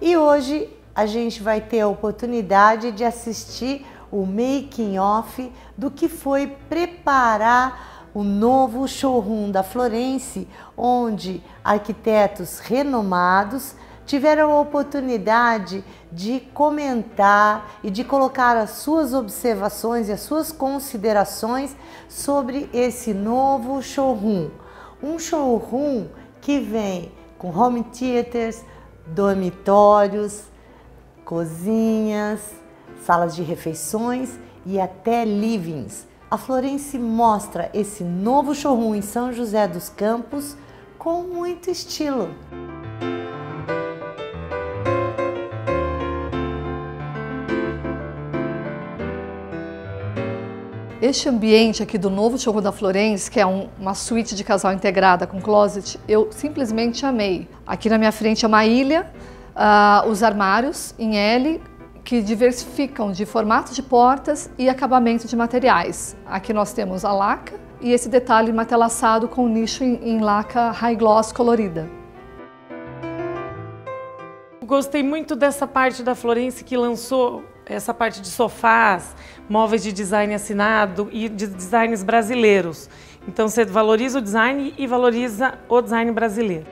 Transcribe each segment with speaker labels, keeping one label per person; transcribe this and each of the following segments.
Speaker 1: E hoje a gente vai ter a oportunidade de assistir o making of do que foi preparar o novo showroom da Florence, onde arquitetos renomados tiveram a oportunidade de comentar e de colocar as suas observações e as suas considerações sobre esse novo showroom. Um showroom que vem com home theaters, dormitórios, cozinhas, salas de refeições e até livings. A Florence mostra esse novo showroom em São José dos Campos com muito estilo.
Speaker 2: Este ambiente aqui do novo showroom da Florence, que é uma suíte de casal integrada com closet, eu simplesmente amei. Aqui na minha frente é uma ilha, os armários em L, que diversificam de formato de portas e acabamento de materiais. Aqui nós temos a laca e esse detalhe matelaçado com nicho em laca high gloss colorida.
Speaker 3: Gostei muito dessa parte da Florence que lançou essa parte de sofás, móveis de design assinado e de designs brasileiros. Então você valoriza o design e valoriza o design brasileiro.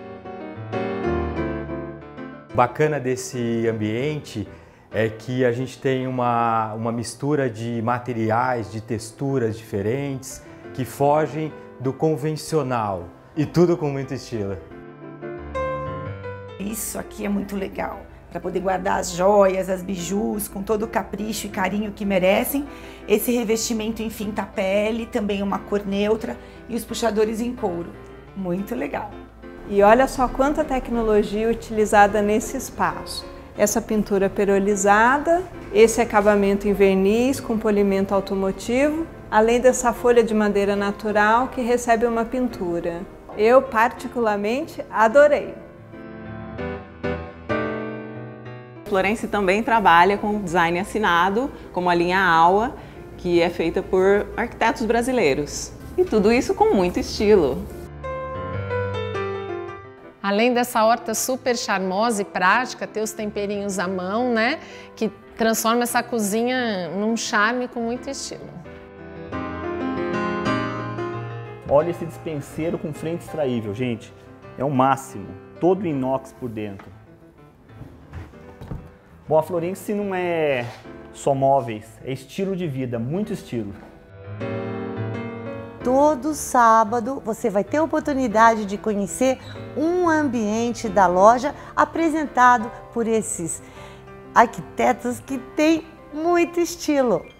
Speaker 4: O bacana desse ambiente é que a gente tem uma mistura de materiais, de texturas diferentes, que fogem do convencional e tudo com muito estilo.
Speaker 5: Isso aqui é muito legal, para poder guardar as joias, as bijus, com todo o capricho e carinho que merecem. Esse revestimento em finta pele, também uma cor neutra e os puxadores em couro. Muito legal.
Speaker 6: E olha só quanta tecnologia utilizada nesse espaço. Essa pintura perolizada, esse acabamento em verniz com polimento automotivo, além dessa folha de madeira natural que recebe uma pintura. Eu particularmente adorei.
Speaker 7: Florence também trabalha com design assinado, como a linha AUA, que é feita por arquitetos brasileiros. E tudo isso com muito estilo.
Speaker 8: Além dessa horta super charmosa e prática, ter os temperinhos à mão, né? Que transforma essa cozinha num charme com muito estilo.
Speaker 9: Olha esse dispenseiro com frente extraível, gente. É o máximo. Todo inox por dentro. Bom, a Florence não é só móveis, é estilo de vida, muito estilo.
Speaker 1: Todo sábado você vai ter a oportunidade de conhecer um ambiente da loja apresentado por esses arquitetos que têm muito estilo.